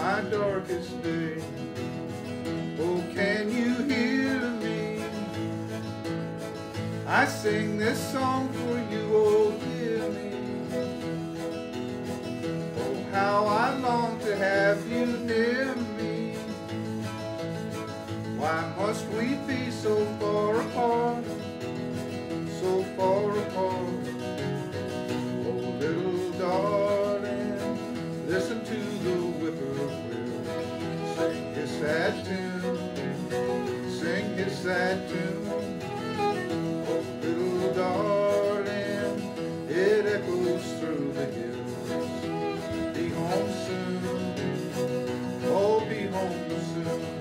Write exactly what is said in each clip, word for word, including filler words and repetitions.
my darkest day. Oh, can you hear me? I sing this song for you, oh, hear me. Oh, how I long to have you near me. Why must we be so far apart, so far apart? Oh, little darling, listen to the whippoorwill sing his sad tune, sing his sad tune. Oh, little darling, it echoes through the hills. Be home soon, oh, be home soon.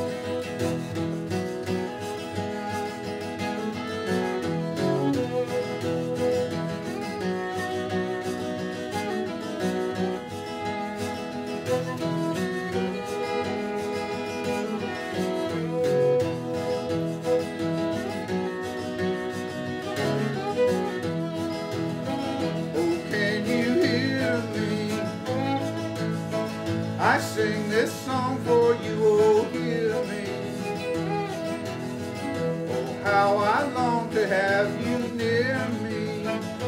I sing this song for you, oh, hear me. Oh, how I long to have you near me.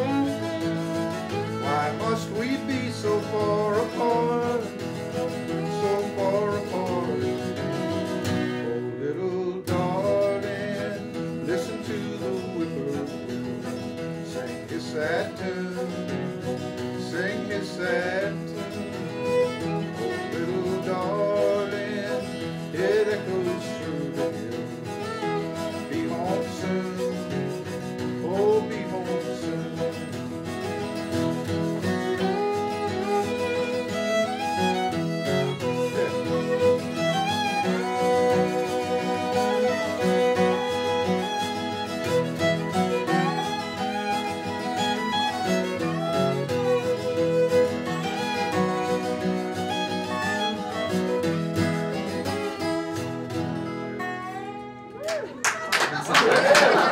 Why must we be so far apart, so far apart? Oh, little darling, listen to the whippoorwill sing his sad tune, sing his sad tune. Little darling, it echoes through the hills. Be home soon, oh, be home soon. Yeah.